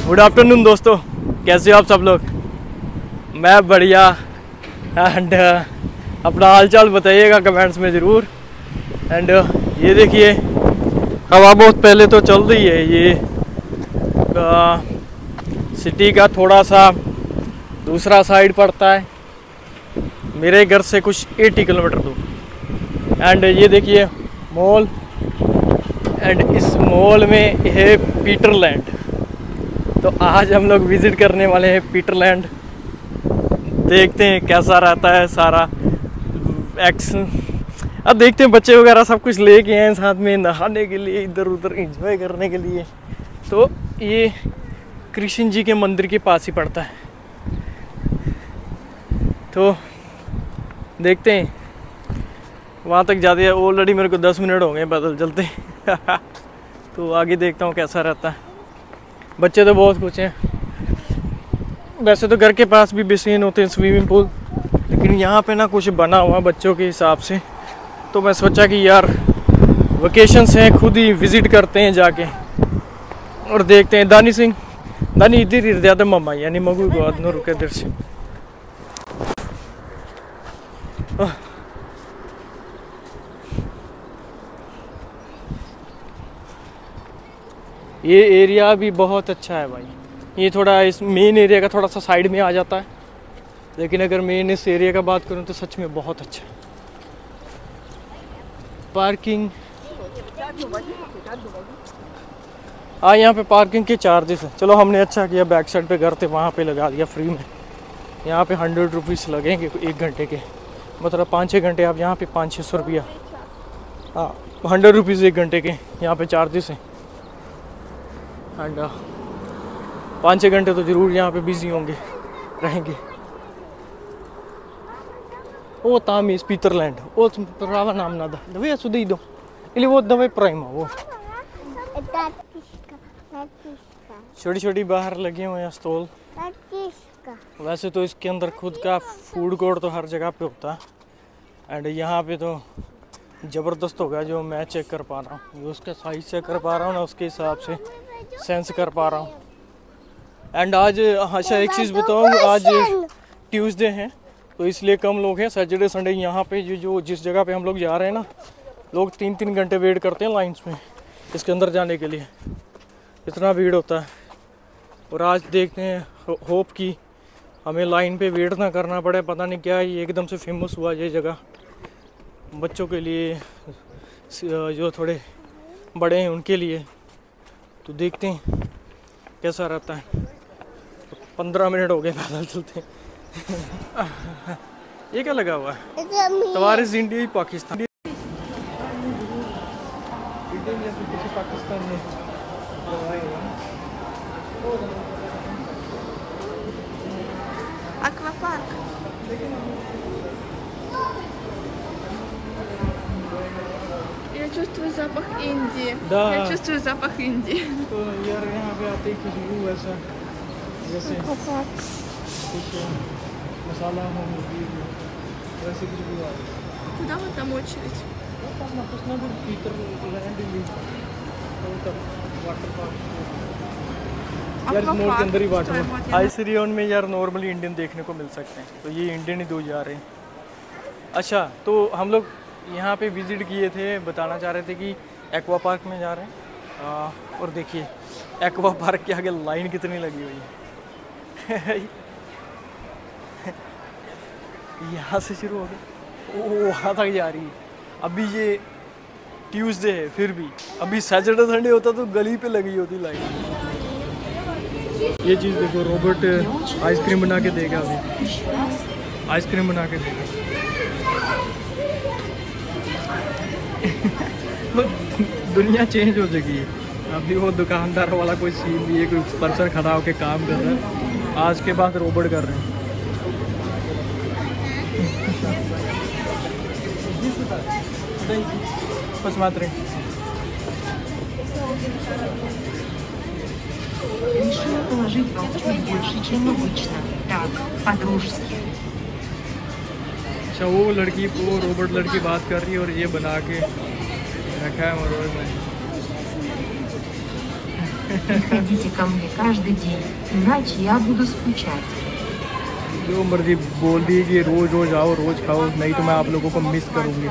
Good afternoon दोस्तों, कैसे हो आप सब लोग? मैं बढ़िया। एंड अपना हालचाल बताइएगा कमेंट्स में ज़रूर। एंड ये देखिए, हवा बहुत पहले तो चल रही है। ये सिटी का थोड़ा सा दूसरा साइड पड़ता है, मेरे घर से कुछ 80 किलोमीटर दूर। एंड ये देखिए मॉल, एंड इस मॉल में है पीटरलैंड। तो आज हम लोग विज़िट करने वाले हैं पीटरलैंड। देखते हैं कैसा रहता है सारा एक्शन। अब देखते हैं, बच्चे वगैरह सब कुछ लेके आए साथ में नहाने के लिए, इधर उधर एंजॉय करने के लिए। तो ये कृष्ण जी के मंदिर के पास ही पड़ता है। तो देखते हैं, वहाँ तक जाते हैं। ऑलरेडी मेरे को 10 मिनट हो गए पैदल चलते तो आगे देखता हूँ कैसा रहता है। बच्चे तो बहुत कुछ हैं। वैसे तो घर के पास भी बेसिन होते हैं, स्विमिंग पूल, लेकिन यहाँ पे ना कुछ बना हुआ बच्चों के हिसाब से। तो मैं सोचा कि यार वेकेशंस हैं, खुद ही विज़िट करते हैं जाके और देखते हैं। दानी सिंह, दानी इधर ही ज़्यादा मम्मा यानी मगू को आदनो रुके इधर से। ये एरिया भी बहुत अच्छा है भाई। ये थोड़ा इस मेन एरिया का थोड़ा सा साइड में आ जाता है, लेकिन अगर मेन इस एरिया का बात करूँ तो सच में बहुत अच्छा है। पार्किंग, हाँ यहाँ पे पार्किंग के चार्जेस है। चलो हमने अच्छा किया, बैक साइड पे घर थे वहाँ पे लगा दिया फ्री में। यहाँ पे 100 रुपीज़ लगेंगे 1 घंटे के, मतलब 5-6 घंटे आप यहाँ पे 500-600 रुपया। हाँ 100 रुपीज़ 1 घंटे के यहाँ पे चार्जेस हैं। एंड 5-6 घंटे तो ज़रूर यहाँ पे बिजी होंगे, रहेंगे। ओ तामीज़ पीटरलैंड, ओ रावा नाम ना दवे सुधी दो इले वो दवे प्राइम वो छोटी छोटी बाहर लगे हुए हैं स्टॉल। वैसे तो इसके अंदर खुद का फूड कोर्ट तो हर जगह पे होता है। एंड यहाँ पे तो ज़बरदस्त होगा, जो मैं चेक कर पा रहा हूँ, उसका साइज चेक कर पा रहा हूँ ना, उसके हिसाब से सेंस कर पा रहा हूँ। एंड आज अच्छा एक चीज़ बताऊँ, आज ट्यूसडे है तो इसलिए कम लोग हैं। सैटरडे संडे यहाँ पे जो जिस जगह पे हम लोग जा रहे हैं ना, लोग 3-3 घंटे वेट करते हैं लाइन्स में इसके अंदर जाने के लिए, इतना भीड़ होता है। और आज देखते हैं, होप कि हमें लाइन पे वेट ना करना पड़े। पता नहीं क्या ये एकदम से फेमस हुआ ये जगह बच्चों के लिए, जो थोड़े बड़े हैं उनके लिए। तो देखते हैं कैसा रहता है। 15 मिनट हो गए पैदल चलते ये क्या लगा हुआ है? तवारिस इंडिया ही पाकिस्तान पाकिस्तान में Аквапарк. Я чувствую запах Индии. Да. Я чувствую запах Индии. तो यार यहाँ पे आते ही खुशबू वैसा जैसे कुछ मसाला हो वैसे खुशबू आ रही है। Куда вот там очередь? там написано भी पीटरलैंड ही वाटर पार्क यार, इस मॉल के अंदर ही वाटर पार्क। आइस रियोन में यार नॉर्मली इंडियन देखने को मिल सकते हैं, तो ये इंडियन ही 2 जा रहे हैं। अच्छा, तो हम लोग यहाँ पे विज़िट किए थे, बताना चाह रहे थे कि एक्वा पार्क में जा रहे हैं। और देखिए एक्वा पार्क के आगे लाइन कितनी लगी हुई है यहाँ से शुरू हो गई, ओ वहाँ तक जा रही है। अभी ये ट्यूसडे है, फिर भी अभी सैटरडे संडे होता तो गली पे लगी होती लाइन। ये चीज़ देखो, रोबोट आइसक्रीम बना के देगा, अभी आइसक्रीम बना के देगा दुनिया चेंज हो चुकी है। अभी वो दुकानदार वाला कोई सीन भी है, कोई पर्सन खड़ा होकर काम कर रहा है, आज के बाद रोबोट कर रहे हैं। Посмотри. Решила положить вам чуть больше, чем обычно. Так, по-дружески. अच्छा, वो लड़की, वो रोबोट लड़की बात कर रही है और ये बना के रखा है मरोड़ में। Приходите ко мне каждый день, иначе я буду скучать. जो मर्जी बोल दी कि रोज रोज आओ रोज खाओ, नहीं तो मैं आप लोगों को मिस करूँगी।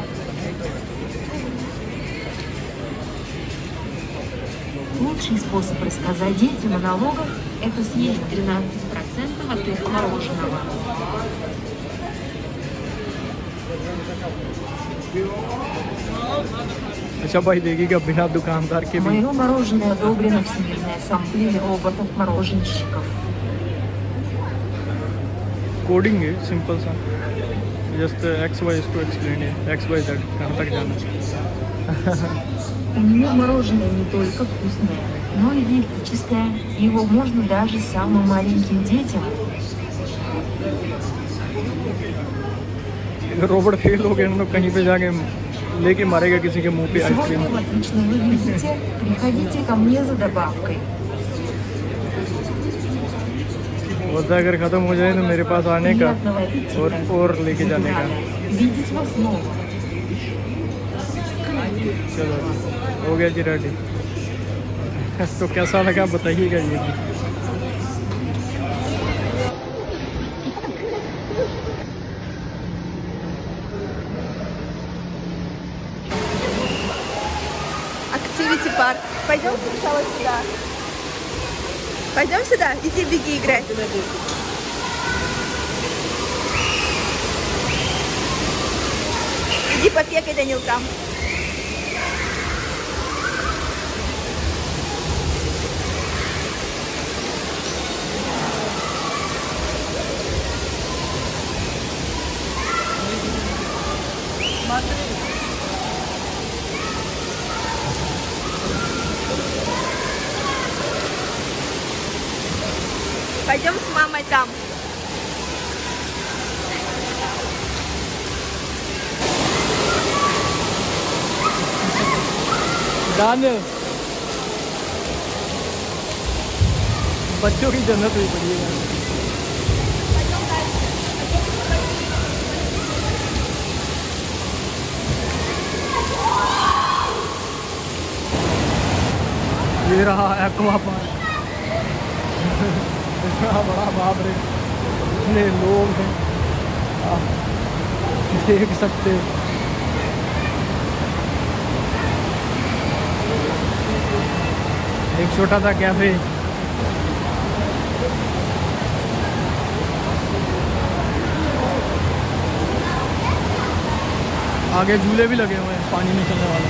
Лучший способ рассказать детям о налогах – это съесть 13% от их мороженого. अच्छा भाई देगी बिना दुकानदार के भी। Мое мороженое одобрено Всемирной ассамблеей роботов-мороженщиков. कोडिंग है सिंपल सा, जस्ट XY इसको एक्सप्लेन है, XYZ कहाँ तक जाना है। У меня мороженое не только вкусное, но и диетическое. Его можно даже самым маленьким детям. रोबोट फेल हो गया तो कहीं पे जाके लेके मारेगा किसी के मुंह पे आइसक्रीम। Сегодня вы отлично выглядите. Приходите ко мне за добавкой. होता अगर ख़त्म हो जाए तो मेरे पास आने का Приятного аппетита. और लेके Буду जाने का। рада видеть вас снова. चलो हो गया जी रेडी। तो कैसा लगा बताइएगा ये भी। Activity парк. Пойдем сначала сюда. Пойдем сюда? Иди, беги, играй. Иди попекай, Данил, там. Пойдем с мамой там. दानियल, बच्चों की जन्नत हुई पड़ी है। ये रहा एक्वा पार्क। इतना बड़ा बाप रे, इतने लोग हैं, आप देख सकते हो। एक छोटा सा कैफे, आगे झूले भी लगे हुए हैं पानी में चलने वाले।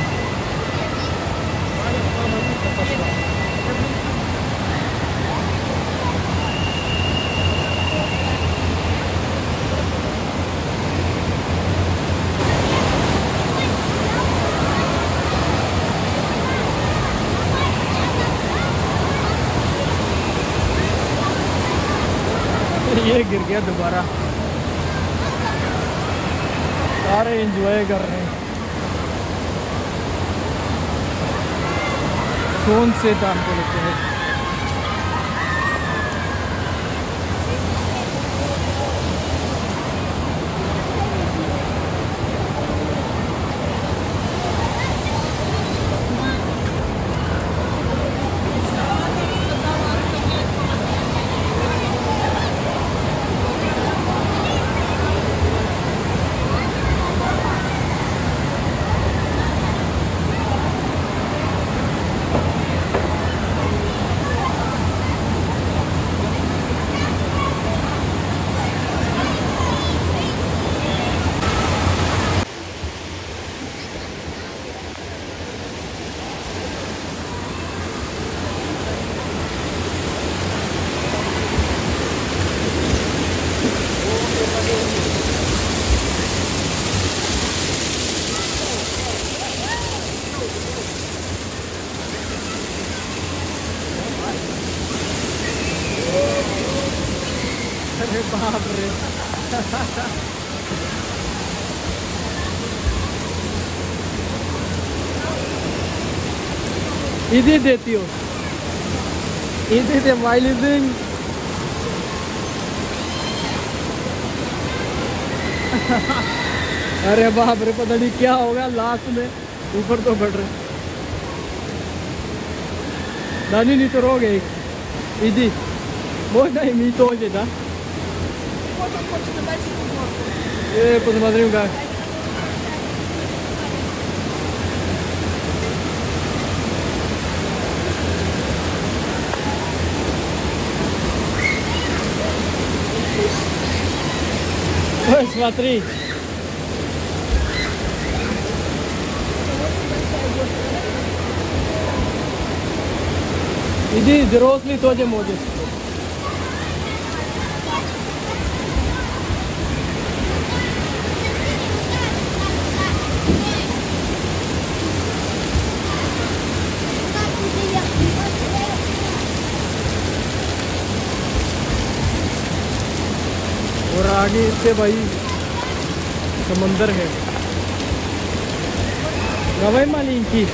ये गिर गया दोबारा। सारे एंजॉय कर रहे हैं। फोन से टाइम को लेते हैं। अरे बाप रे। इधर देती हो, इधर से माइलिंग। अरे बाप रे, पता नहीं क्या होगा लास्ट में, ऊपर तो बढ़ रहे। Dani ni toroge. Иди. Можно и мне тоже, да? Вот он хочет на большую горку. Посмотрим как. Ой, смотри. Иди, взрослый тоже может. और आगे इससे भाई समंदर है। Давай маленький.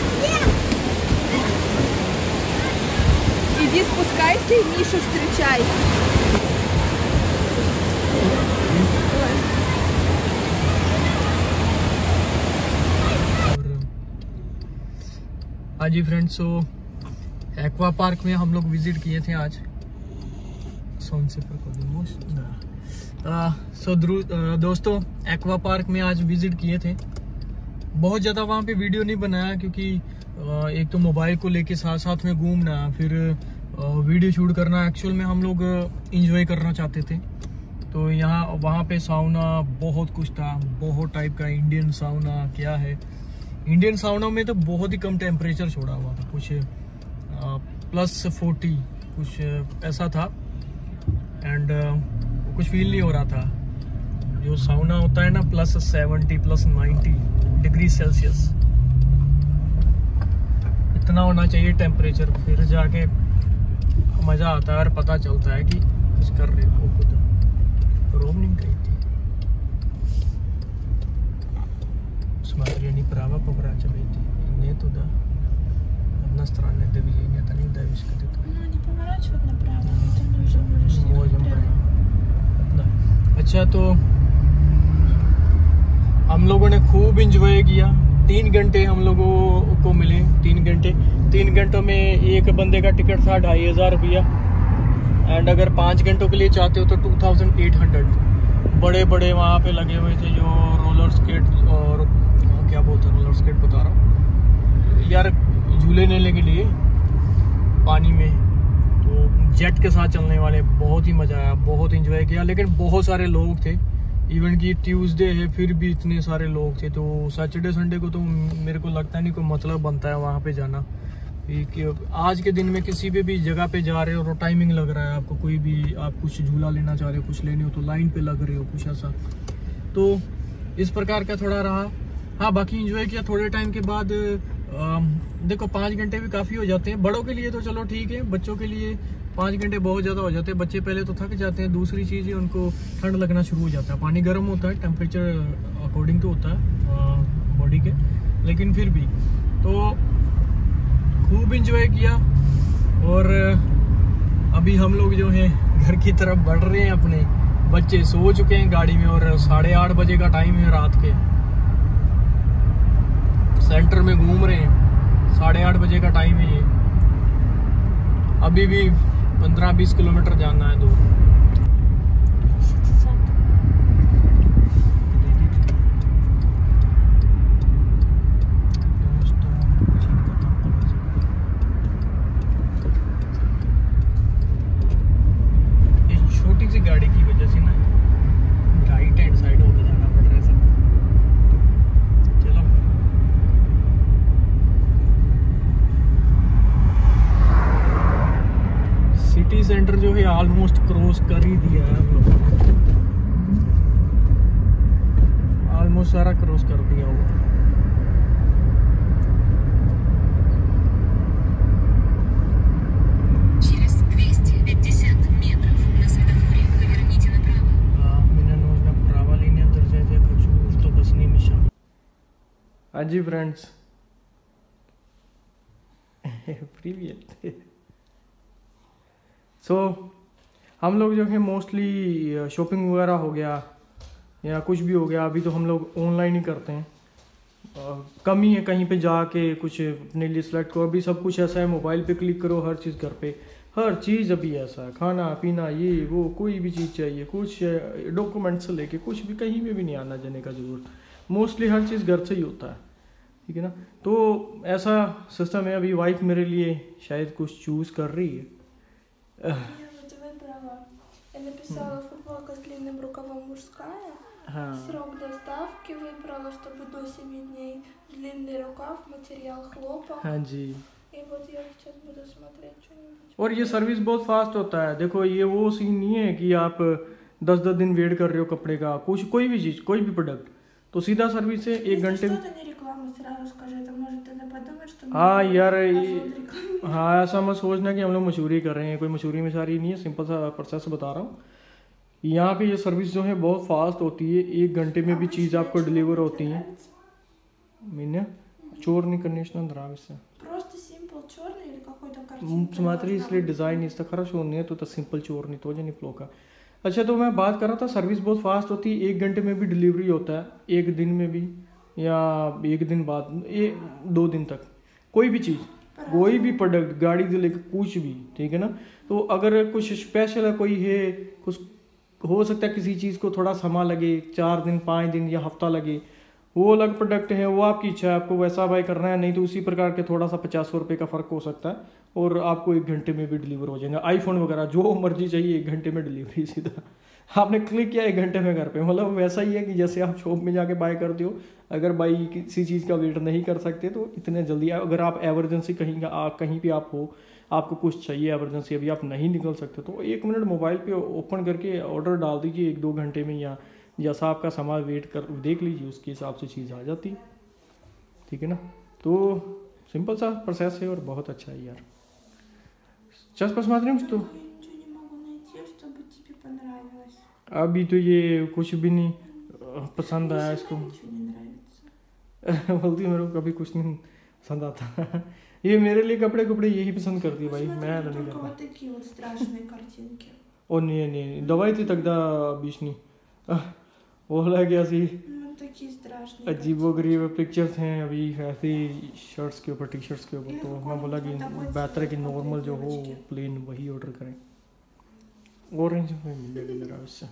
Иди спускайся и Мишу встречай. हाँ जी फ्रेंड्स, सो एक्वा पार्क में हम लोग विजिट किए थे आज। दोस्तों एक्वा पार्क में आज विजिट किए थे। बहुत ज़्यादा वहाँ पे वीडियो नहीं बनाया क्योंकि एक तो मोबाइल को लेके साथ साथ में घूमना, फिर वीडियो शूट करना, एक्चुअल में हम लोग इंजॉय करना चाहते थे। तो यहाँ वहाँ पे साउना बहुत कुछ था, बहुत टाइप का। इंडियन साउना क्या है, इंडियन साउना में तो बहुत ही कम टेम्परेचर छोड़ा हुआ था, कुछ +40 कुछ ऐसा था। एंड कुछ फील नहीं हो रहा था। जो साउना होता है ना +70 +90 डिग्री सेल्सियस, इतना होना चाहिए टेम्परेचर, फिर जाके मज़ा आता है और पता चलता है कि कुछ कर रहे हो खुद। रोमिंग कही थी smatreni prava pоворачивайте. Не туда. Одна сторона движения, это не давишь как это. Ну, не поворачивать направо, ты уже можешь можем прямо. Да. अच्छा, तो हम लोगों ने खूब इंजॉय किया। 3 घंटे हम लोगों को मिले। 3 घंटों में एक बंदे का टिकट था 2500 रुपया। एंड अगर 5 घंटों के लिए चाहते हो तो 2800। बड़े बड़े वहाँ पे लगे हुए थे जो रोलर स्केट, और क्या बोलते हैं, रोलर स्केट बता रहा हूँ यार, झूले लेने के लिए पानी में, तो जेट के साथ चलने वाले। बहुत ही मज़ा आया, बहुत इंजॉय किया। लेकिन बहुत सारे लोग थे, इवन कि ट्यूसडे है फिर भी इतने सारे लोग थे। तो सैटरडे संडे को तो मेरे को लगता नहीं कोई मतलब बनता है वहाँ पे जाना। कि आज के दिन में किसी भी जगह पे जा रहे हो तो टाइमिंग लग रहा है आपको, कोई भी आप कुछ झूला लेना चाह रहे हो, कुछ लेने हो तो लाइन पे लग रहे हो, कुछ ऐसा। तो इस प्रकार का थोड़ा रहा। हाँ, बाकी एंजॉय किया। थोड़े टाइम के बाद देखो 5 घंटे भी काफ़ी हो जाते हैं। बड़ों के लिए तो चलो ठीक है, बच्चों के लिए 5 घंटे बहुत ज़्यादा हो जाते हैं। बच्चे पहले तो थक जाते हैं, दूसरी चीज़ है उनको ठंड लगना शुरू हो जाता है। पानी गर्म होता है, टेम्परेचर अकॉर्डिंग तो होता है बॉडी के, लेकिन फिर भी तो खूब इंजॉय किया। और अभी हम लोग जो हैं घर की तरफ बढ़ रहे हैं। अपने बच्चे सो चुके हैं गाड़ी में और 8:30 बजे का टाइम है रात के। सेंटर में घूम रहे हैं, 8:30 बजे का टाइम है ये। अभी भी 15-20 किलोमीटर जाना है दूर। गाड़ी की वजह से ना राइट हैंड साइड होकर जाना पड़ रहा है सब। चलो सिटी सेंटर जो है ऑलमोस्ट क्रॉस कर ही दिया है हम लोग, ऑलमोस्ट सारा क्रॉस कर दिया हुआ। हाँ जी फ्रेंड्स, प्रीवियस सो हम लोग जो है मोस्टली शॉपिंग वगैरह हो गया या कुछ भी हो गया, अभी तो हम लोग ऑनलाइन ही करते हैं। कमी है कहीं पे जाके कुछ अपने लिए सिलेक्ट करो, अभी सब कुछ ऐसा है, मोबाइल पे क्लिक करो हर चीज़ घर पे, हर चीज़ अभी ऐसा है, खाना पीना ये वो कोई भी चीज़ चाहिए, कुछ डॉक्यूमेंट से लेके कुछ भी कहीं में भी नहीं आना जाने का ज़रूरत, मोस्टली हर चीज़ घर से ही होता है, ठीक है ना। तो ऐसा सिस्टम है। अभी वाइफ मेरे लिए शायद कुछ चूज़ कर रही है। Я написала футболка с длинным рукавом мужская. हाँ Срок доставки выбрала, чтобы до 7 дней. Длинный рукав, материал хлопок. हाँ जी। И вот я сейчас буду смотреть что-нибудь. और ये सर्विस बहुत फास्ट होता है। देखो ये वो सीन नहीं है कि आप 10-10 दिन वेट कर रहे हो कपड़े का, कुछ कोई भी चीज़ कोई भी प्रोडक्ट, तो सीधा सर्विस है 1 घंटे में। Что-то не реклама, сразу скажи, это может она подумает, что мы हाँ यार Озон рекламируем. हाँ ऐसा मत सोचना कि हम लोग मशहूरी कर रहे हैं, कोई मशहूरी में सारी नहीं है, सिंपल सा प्रोसेस बता रहा हूँ। यहाँ पे ये सर्विस जो है बहुत फास्ट होती है, 1 घंटे में भी चीज़ आपको डिलीवर होती है। मैंने черный, конечно, нравится. Просто simple черный или какой-то картинка? Смотри, если дизайн इसका хорошо нет, तो सिंपल черный тоже неплохо. अच्छा तो मैं बात कर रहा था, सर्विस बहुत फास्ट होती है, 1 घंटे में भी डिलीवरी होता है, 1 दिन में भी या 1 दिन बाद, 2 दिन तक, कोई भी चीज़, कोई भी प्रोडक्ट, गाड़ी से लेकर कुछ भी, ठीक है ना। तो अगर कुछ स्पेशल है, कोई है, कुछ हो सकता है किसी चीज़ को थोड़ा समय लगे, 4 दिन 5 दिन या हफ्ता लगे, वो अलग प्रोडक्ट है, वो आपकी इच्छा है, आपको वैसा बाय करना है, नहीं तो उसी प्रकार के थोड़ा सा 50 रुपये का फ़र्क हो सकता है और आपको 1 घंटे में भी डिलीवर हो जाएगा। आईफोन वगैरह जो मर्जी चाहिए 1 घंटे में डिलीवरी, सीधा आपने क्लिक किया 1 घंटे में घर पे। मतलब वैसा ही है कि जैसे आप शॉप में जाके बाय करते हो, अगर बाई किसी चीज़ का वेट नहीं कर सकते तो इतने जल्दी, अगर आप एमरजेंसी कहीं भी आप हो, आपको कुछ चाहिए एमरजेंसी, अभी आप नहीं निकल सकते, तो 1 मिनट मोबाइल पे ओपन करके ऑर्डर डाल दीजिए, 1-2 घंटे में, या जैसा आपका सामान वेट कर देख लीजिए, उसके हिसाब से चीज़ आ जाती है, ठीक है ना। तो सिंपल सा प्रोसेस है और बहुत अच्छा है यार। Сейчас посмотрим, что... Я ничего не могу найти, чтобы тебе понравилось. अभी तो ये कुछ भी नहीं पसंद आया इसको। Ничего не нравится. बोलती मेरे को कभी कुछ नहीं पसंद आता। ये मेरे लिए कपड़े यही पसंद करती है भाई, मैं तो नहीं Только करता। вот такие вот страшные картинки. ओ नहीं, दवाई थी तगदा बीचनी, वो लग गया सी Ну, такие страшные. अजीबोगरीब पिक्चर्स हैं अभी ऐसे शर्ट्स के ऊपर, टी शर्ट्स के ऊपर, तो मैं बोला कि बेहतर है कि नॉर्मल जो हो प्लेन वही ऑर्डर करें। ऑरेंज में मिलेगा जरा उससे।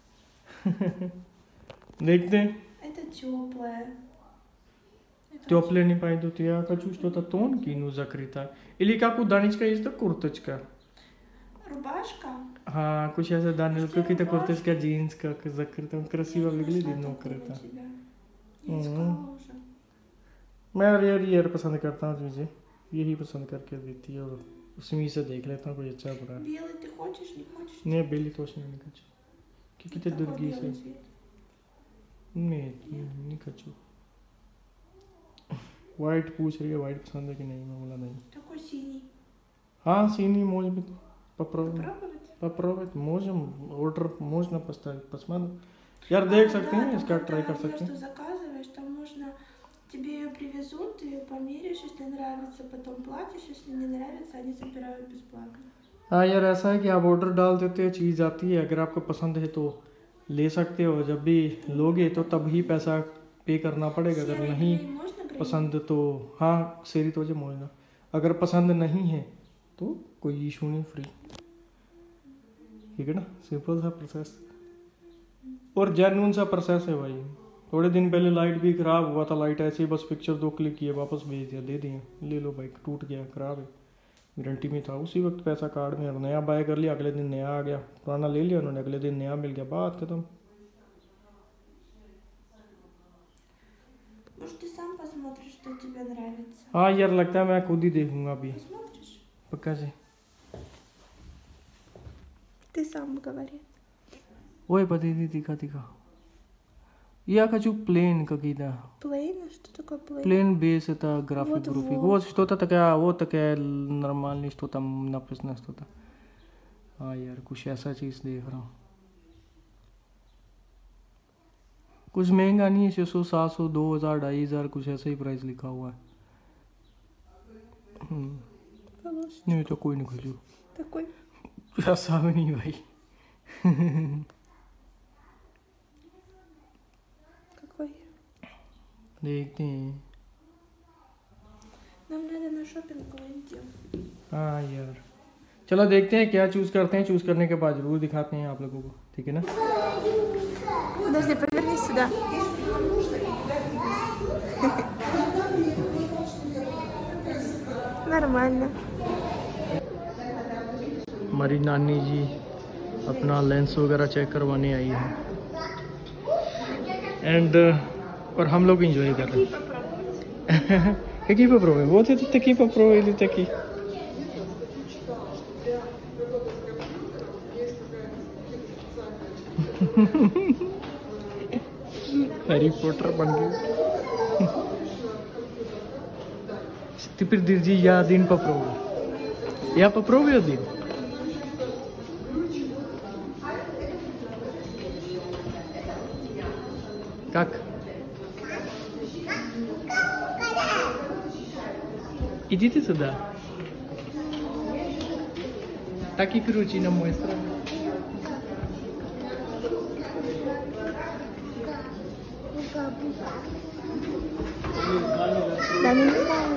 देखते हैं। Это теплое. Теплее не пойдут, я хочу что-то тонкий, ну закрыто. Или как у Данечка есть, да, курточка? Рубашка? हाँ कुछ ऐसा दाने какие-то курточка जीन्स का закрыто, он красиво выглядит, но крыто। मैं यार पसंद करता हूँ चीज़ें, यही पसंद करके देती है और उसमें से देख लेता हूँ कोई अच्छा बुरा। Белый ты хочешь, не хочешь? नहीं बेली точно не хочу, какие-то другие से नहीं хочу। वाइट पूछ रही है, वाइट पसंद है कि नहीं, मैं बोला नहीं। Такой синий. हाँ синий может быть, попробуем, Попробовать? можем, ऑर्डर можно поставить, посмотрим, यार देख सकते हैं, इसका ट्राई कर सकते हैं। Что заказываешь, там можно, тебе ее привезут, ты ее померяешь, если нравится, потом платишь, если не нравится, они забирают бесплатно. हाँ यार ऐसा है कि आप ऑर्डर डाल देते हो, चीज़ आती है, अगर आपको पसंद है तो ले सकते हो, जब भी लोगे तो तब ही पैसा पे करना पड़ेगा, अगर नहीं पसंद तो हाँ सेरी तो मोजना, अगर पसंद नहीं है तो कोई इशू नहीं, फ्री, ठीक है ना। सिंपल सा प्रोसेस और जेन्युइन सा प्रोसेस है भाई। थोड़े दिन पहले लाइट भी ख़राब हुआ था, लाइट ऐसे ही बस पिक्चर 2 क्लिक किए वापस भेज दिया, दे दिए, ले लो भाई, टूट गया, ख़राब है, गारंटी में था, उसी वक्त पैसा कार्ड में, नया बाय कर लिया, अगले दिन नया आ गया, पुराना ले लिया उन्होंने, अगले दिन नया मिल गया, बात खत्म। Может, ты сам посмотришь, что тебе нравится? हाँ यार लगता है मैं खुद ही देखूंगा अभी, Посмотришь? पक्का से। Ты сам говори. Ой, подойди, दिखा я хочу плейн какие-то, Plain? Что такое plain? плейн без это график, Вот. вот что-то такая, вот такая нормальный, что там написано что-то। हाँ यार कुछ ऐसा चीज़ देख रहा हूँ, कुछ महंगा नहीं है, 600 700 2000 2500 कुछ ऐसा ही प्राइस लिखा हुआ है। Получится. नहीं तो कोई नहीं खुशू, Такой. ऐसा भी नहीं भाई। Какой? देखते हैं। Нам надо на шопинг пойти. हाँ यार, चलो देखते हैं क्या चूज करते हैं। चूज करने के बाद जरूर दिखाते हैं आप लोगों को, ठीक है ना? Подожди, повернись сюда. Нормально. हमारी नानी जी अपना लेंस वगैरह चेक करवाने आई है एंड और हम लोग एंजॉय कर रहे हैं। Какие попробуем? Вот это такие попробуй или такие? Harry Potter бан गए। Теперь держи, я один попробую. Я попробую один. Как? Иди ты сюда. Так и круче на мой сторону. Да, мне нравится.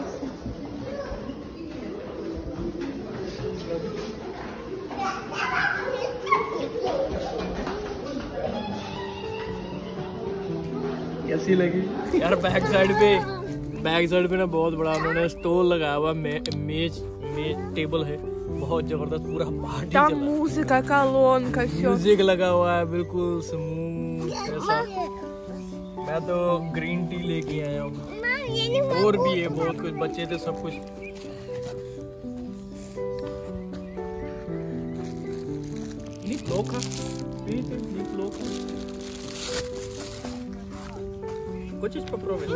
कैसी लगी यार? बैक साइड पे ना बहुत बड़ा उन्होंने स्टॉल लगाया हुआ, मेज टेबल है, बहुत जबरदस्त, पूरा पार्टी Там चला। музыка, колонка, все. म्यूजिक लगा हुआ है बिल्कुल स्मूथ ऐसा। मैं तो ग्रीन टी लेके आया हूँ, और भी है बहुत कुछ, बच्चे थे सब कुछ। Неплохо, видите, неплохо. Хочешь попробовать?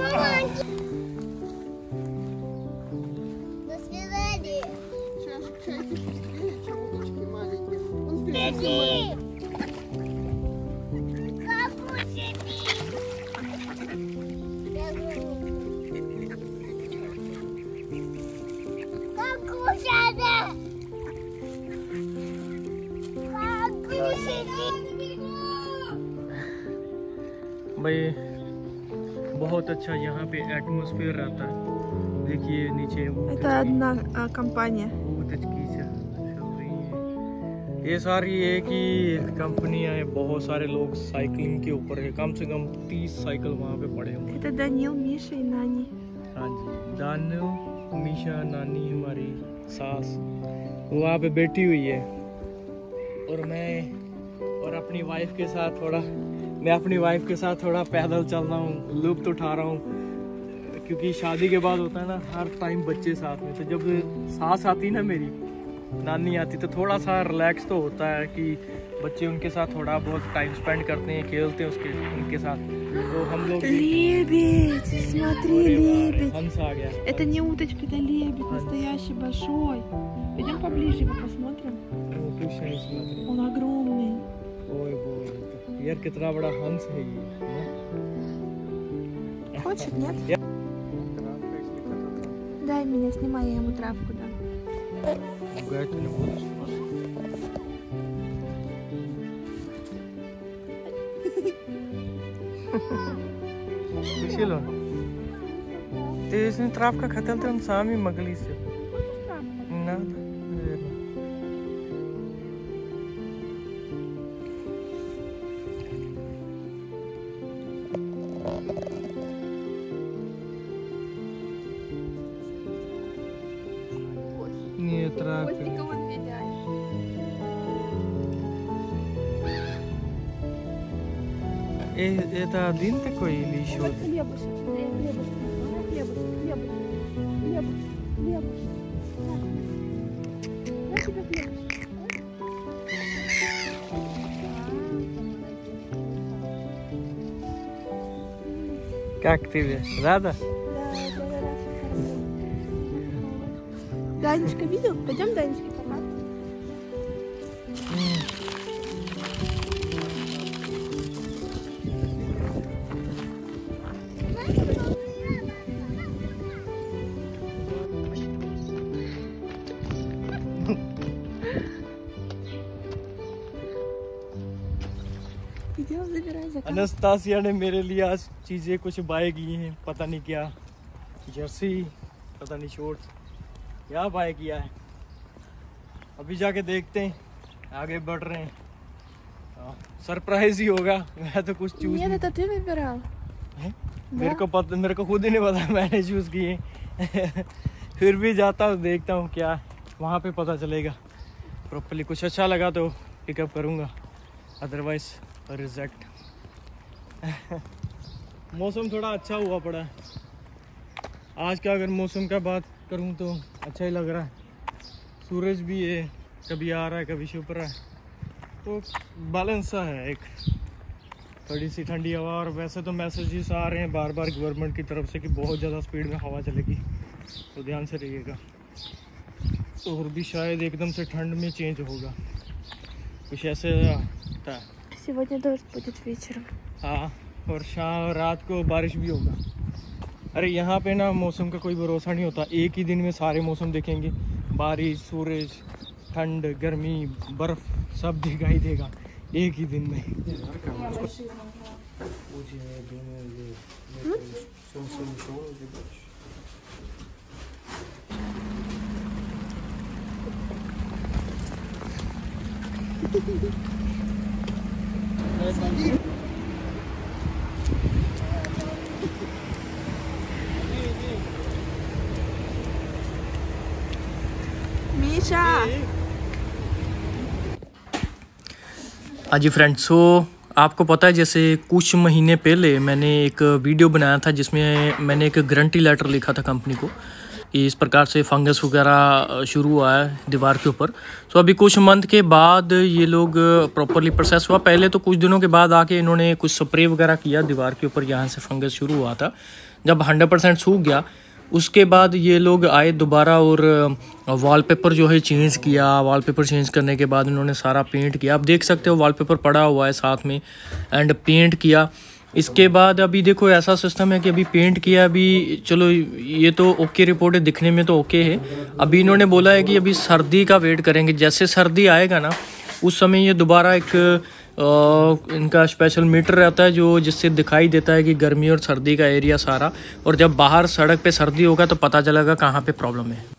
До свидания. Чашки пустые, чашечки маленькие. Он здесь. भाई बहुत अच्छा यहाँ पे एटमॉस्फेयर रहता है। देखिए नीचे Это одна компания. बहुत अच्छी चल रही है। ये सारी एक ही कंपनियां है, बहुत सारे लोग साइकिलिंग के ऊपर है, कम से कम 30 साइकिल वहाँ पे पड़े हुए हैं। Это Данил, Миша и Нани. हाँ जी, दानू, मीशा, नानी हमारी सास वो वहाँ पे बैठी हुई है, और मैं अपनी वाइफ के साथ थोड़ा पैदल चल रहा हूँ, लुत्फ उठा रहा हूँ, क्योंकि शादी के बाद होता है ना हर टाइम बच्चे साथ में, तो जब सास आती ना मेरी नानी आती तो थोड़ा सा रिलैक्स तो होता है कि बच्चे उनके साथ थोड़ा बहुत टाइम स्पेंड करते हैं, खेलते हैं उनके साथ। तो हम लोग Лебедь! Смотри, лебедь! हंस आ गया। Это не уточка, это лебедь, настоящий большой. Пойдем поближе его посмотрим. वो कुछ नहीं समझ Он огромный. रहे। ओए बोए, यार कितना बड़ा हंस है ये ना? Хочет, нет? Дай меня, снимай, я ему травку дам. Гайд не будешь? Весело. Ты если травка хотел, то он сами могли все. Надо, наверное. Нет, травка. Это один такой или еще? Вот хлебушек, хлебушек. Дай тебе хлебушек. Как тебе? Рада? Данечка видел? Пойдем Данечке покажем. Идем, забирай заказ. अनस्तासिया ने मेरे लिए आज चीज़ें कुछ बाय की हैं, पता नहीं क्या, जर्सी, पता नहीं शॉर्ट्स, क्या बाय किया है। अभी जाके देखते हैं, आगे बढ़ रहे हैं। सरप्राइज ही होगा, मैं तो कुछ चूज Нет, это ты выбирал. मेरे को खुद ही नहीं पता, मैंने चूज किए। फिर भी जाता हूँ, देखता हूँ क्या वहाँ पे पता चलेगा प्रॉपर्ली। कुछ अच्छा लगा तो पिकअप करूँगा, अदरवाइज रिजेक्ट। मौसम थोड़ा अच्छा हुआ पड़ा है आज का। अगर मौसम का बात करूँ तो अच्छा ही लग रहा है। सूरज भी है, कभी आ रहा है कभी छुप रहा है, तो बैलेंस सा है। एक थोड़ी सी ठंडी हवा, और वैसे तो मैसेजेस आ रहे हैं बार बार गवर्नमेंट की तरफ से कि बहुत ज़्यादा स्पीड में हवा चलेगी, तो ध्यान से रहिएगा। और भी शायद एकदम से ठंड में चेंज होगा, कुछ ऐसे होता है। Сегодня дождь будет вечером. हाँ, और शाम रात को बारिश भी होगा। अरे यहाँ पे ना मौसम का कोई भरोसा नहीं होता, एक ही दिन में सारे मौसम देखेंगे, बारिश, सूरज, ठंड, गर्मी, बर्फ सब दिखाई देगा एक ही दिन में। Миша! हाँ जी फ्रेंड्स, सो आपको पता है जैसे कुछ महीने पहले मैंने एक वीडियो बनाया था जिसमें मैंने एक गारंटी लेटर लिखा था कंपनी को कि इस प्रकार से फंगस वगैरह शुरू हुआ है दीवार के ऊपर। सो अभी कुछ मंथ के बाद ये लोग प्रॉपरली प्रोसेस हुआ। पहले तो कुछ दिनों के बाद आके इन्होंने कुछ स्प्रे वगैरह किया दीवार के ऊपर, यहाँ से फंगस शुरू हुआ था। जब 100% सूख गया उसके बाद ये लोग आए दोबारा और वॉलपेपर जो है चेंज किया। वॉलपेपर चेंज करने के बाद इन्होंने सारा पेंट किया। आप देख सकते हो वॉलपेपर पड़ा हुआ है साथ में, एंड पेंट किया। इसके बाद अभी देखो ऐसा सिस्टम है कि अभी पेंट किया, अभी चलो ये तो ओके रिपोर्ट है, दिखने में तो ओके है। अभी इन्होंने बोला है कि अभी सर्दी का वेट करेंगे, जैसे सर्दी आएगा ना उस समय ये दोबारा एक इनका स्पेशल मीटर रहता है जो जिससे दिखाई देता है कि गर्मी और सर्दी का एरिया सारा, और जब बाहर सड़क पे सर्दी होगा तो पता चलेगा कहाँ पे प्रॉब्लम है।